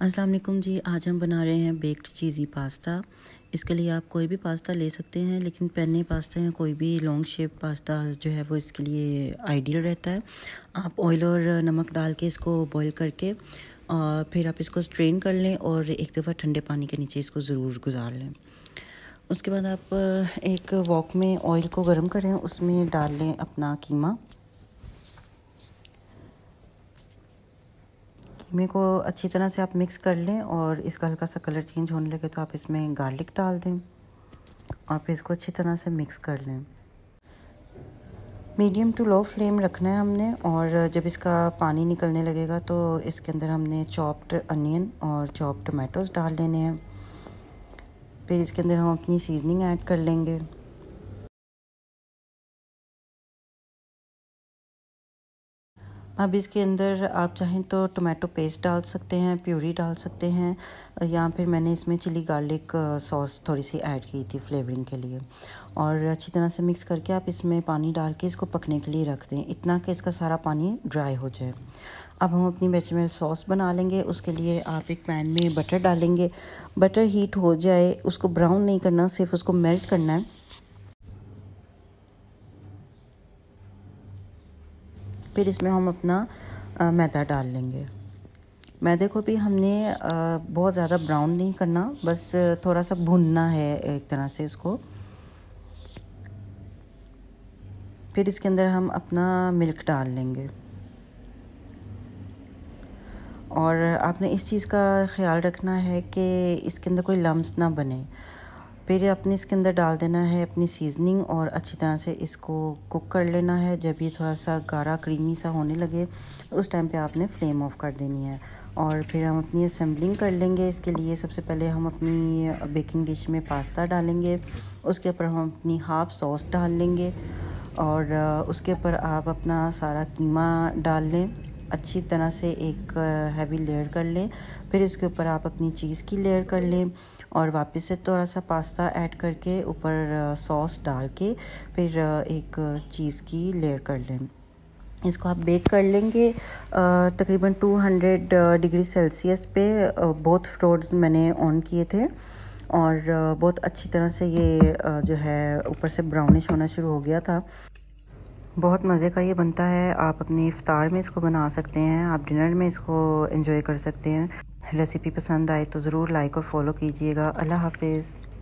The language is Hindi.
अस्सलाम वालेकुम जी। आज हम बना रहे हैं बेक्ड चीज़ी पास्ता। इसके लिए आप कोई भी पास्ता ले सकते हैं, लेकिन पेने पास्ता या कोई भी लॉन्ग शेप पास्ता जो है वो इसके लिए आइडियल रहता है। आप ऑयल और नमक डाल के इसको बॉईल करके और फिर आप इसको स्ट्रेन कर लें और एक दफ़ा ठंडे पानी के नीचे इसको ज़रूर गुजार लें। उसके बाद आप एक वॉक में ऑयल को गर्म करें, उसमें डाल लें अपना कीमा को अच्छी तरह से आप मिक्स कर लें और इसका हल्का सा कलर चेंज होने लगे तो आप इसमें गार्लिक डाल दें और फिर इसको अच्छी तरह से मिक्स कर लें। मीडियम टू लो फ्लेम रखना है हमने, और जब इसका पानी निकलने लगेगा तो इसके अंदर हमने चॉप्ड अनियन और चॉप्ड टमाटोज़ डाल लेने हैं। फिर इसके अंदर हम अपनी सीजनिंग ऐड कर लेंगे। अब इसके अंदर आप चाहें तो टोमेटो पेस्ट डाल सकते हैं, प्यूरी डाल सकते हैं, या फिर मैंने इसमें चिली गार्लिक सॉस थोड़ी सी ऐड की थी फ्लेवरिंग के लिए। और अच्छी तरह से मिक्स करके आप इसमें पानी डाल के इसको पकने के लिए रख दें, इतना कि इसका सारा पानी ड्राई हो जाए। अब हम अपनी बेचमेल सॉस बना लेंगे। उसके लिए आप एक पैन में बटर डालेंगे। बटर हीट हो जाए, उसको ब्राउन नहीं करना, सिर्फ उसको मेल्ट करना है। फिर इसमें हम अपना मैदा डाल लेंगे। मैदे को भी हमने बहुत ज़्यादा ब्राउन नहीं करना, बस थोड़ा सा भुनना है एक तरह से इसको। फिर इसके अंदर हम अपना मिल्क डाल लेंगे और आपने इस चीज़ का ख्याल रखना है कि इसके अंदर कोई लम्स ना बने। फिर आपने इसके अंदर डाल देना है अपनी सीजनिंग और अच्छी तरह से इसको कुक कर लेना है। जब ये थोड़ा सा गाढ़ा क्रीमी सा होने लगे उस टाइम पे आपने फ्लेम ऑफ कर देनी है। और फिर हम अपनी असेंबलिंग कर लेंगे। इसके लिए सबसे पहले हम अपनी बेकिंग डिश में पास्ता डालेंगे, उसके ऊपर हम अपनी हाफ़ सॉस डाल लेंगे और उसके ऊपर आप अपना सारा कीमा डाल लें, अच्छी तरह से एक हैवी लेयर कर लें। फिर इसके ऊपर आप अपनी चीज़ की लेयर कर लें और वापस से थोड़ा सा पास्ता ऐड करके ऊपर सॉस डाल के फिर एक चीज़ की लेयर कर लें। इसको आप बेक कर लेंगे तकरीबन 200 डिग्री सेल्सियस पे। बोथ फ्लोर्स मैंने ऑन किए थे और बहुत अच्छी तरह से ये जो है ऊपर से ब्राउनिश होना शुरू हो गया था। बहुत मज़े का ये बनता है। आप अपनी इफ्तार में इसको बना सकते हैं, आप डिनर में इसको एंजॉय कर सकते हैं। रेसिपी पसंद आए तो ज़रूर लाइक और फॉलो कीजिएगा। अल्लाह हाफिज़।